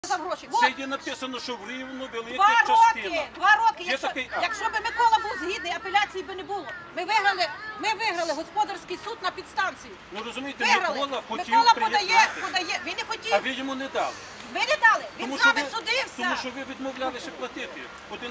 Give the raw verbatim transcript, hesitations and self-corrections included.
Гроші. Це є написано, що в Рівну велика Два частина. роки, два роки. Є Якщо, такий акт. якщо б Микола був згідний, апеляції би не було. Ми виграли, ми виграли господарський суд на підстанцію. Ну розумієте, Виграли. Микола хотів Микола подає, приєднати, подає, він не а хотів. ви йому не дали. Ви не дали, він Тому з що нами ви, судився. тому що ви відмовлялися платити. Один